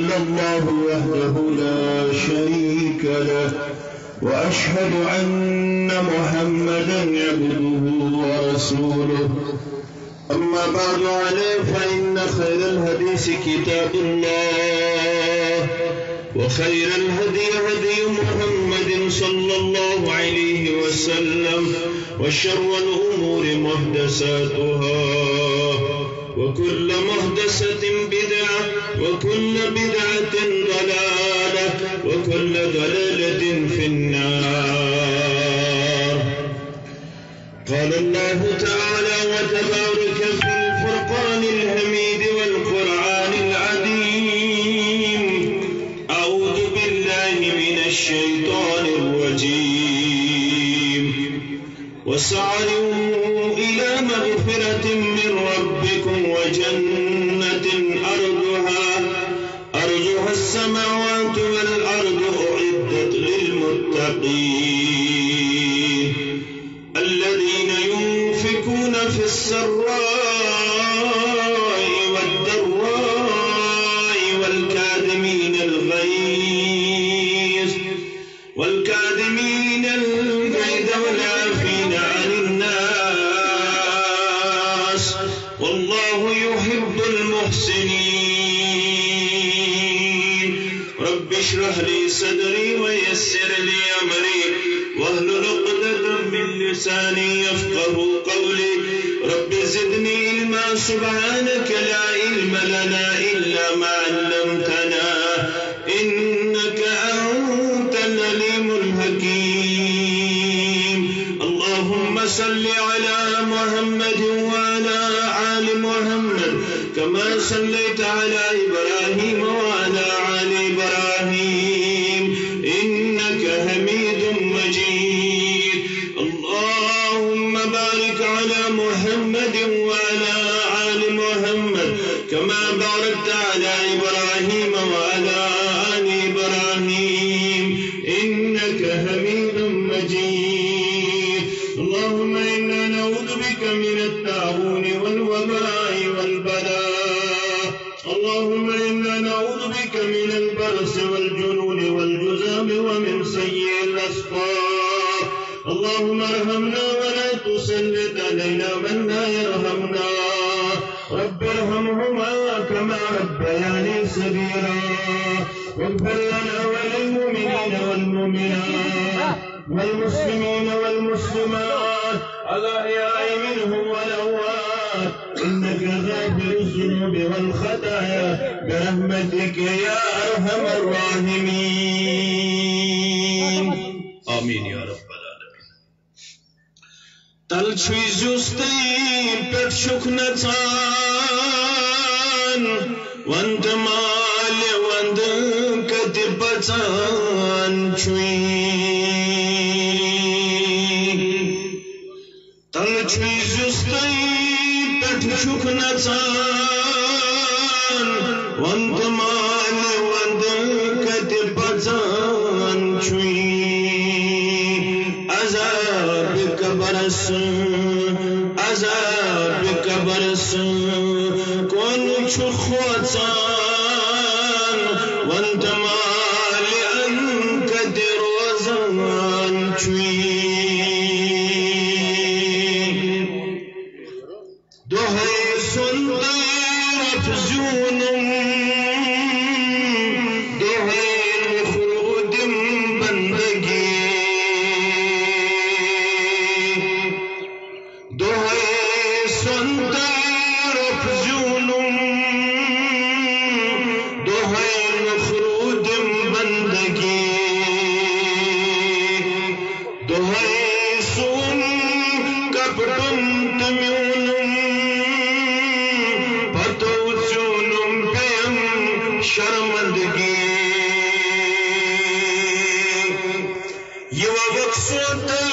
إلا الله وحده لا شريك له وأشهد أن محمدا عبده ورسوله أما بعد عليه فإن خير الحديث كتاب الله وخير الهدي هدي محمد صلى الله عليه وسلم وشر الأمور محدثاتها وكل محدثة بدعة وكل بدعة ضلالة وكل ضلالة في النار. قال الله تعالى وتبارك في الفرقان الحميد والقرآن العظيم: أعوذ بالله من الشيطان الرجيم وسارعوا إلى مغفرة من ربكم وجنة أرضها السماوات والأرض أعدت للمتقين الذين ينفقون في السراء والضراء والكاظمين الغيظ والعافين عن الناس والله يحب المحسنين. رب اشرح لي صدري ويسر لي أمري واحلل عقدة من لساني يفقه قولي. رب زدني علما سبحانك لا علم لنا إلا ما علمتنا إنك أنت العليم الحكيم. اللهم صل على محمد وعلى آل محمد كما صليت على إبراهيم وعلى آل إبراهيم إنك حميد مجيد. اللهم بارك على محمد وعلى آل محمد كما باركت على إبراهيم وعلى آل إبراهيم إنك حميد مجيد. اللهم إنا نعوذ بك من الطاعون والوباء والبلاء. اللهم إنا نعوذ بك من البرص والجنون والجذام ومن سيء الأسقام. اللهم ارحمنا ولا تسلط علينا من لا يرحمنا. رب ارحمهما كما ربياني صغيرا. واغفر لنا وللمؤمنين والمؤمنات والمسلمين والمسلمات الأحياء منهم والأموات إنك غافر الذنوب والخطايا برحمتك يا أرحم الراحمين. آمين يا رب العالمين. تلشوي زوستي بتشوك نتان وانت مال وانت كتبتان شوي تلشوي زوستي بتشوك نتان وانت مال وانت كتبتان شوي عذابك برس كون شخوتان وانت مالي انك دروزان شوي دوهي سندر فزونم دوهي الخلود بندگی دوهي سندر فزونم دوهي الخلود بندگی دوهي سون کپڑن تمیونم پتوزونم پیم شرمندگی یو وقت